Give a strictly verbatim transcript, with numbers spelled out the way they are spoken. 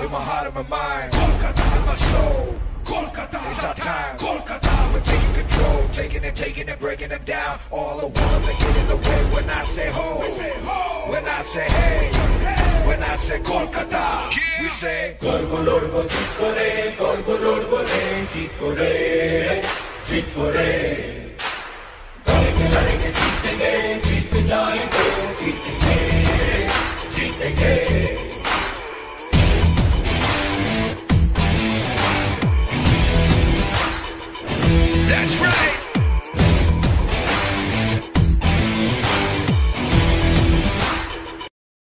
in my heart and my mind, Kolkata in my soul. Kolkata, it's our time. Kolkata, we're taking control, taking it, taking it, breaking them down. All the walls that get in the way when I say ho, when I say hey, when I say Kolkata, we say Korbo lorbo chikore, korbo lorbo re, chikore, chikore. लड़के लड़के जीतेंगे, जीत जाएंगे, जीतेंगे, जीतेंगे.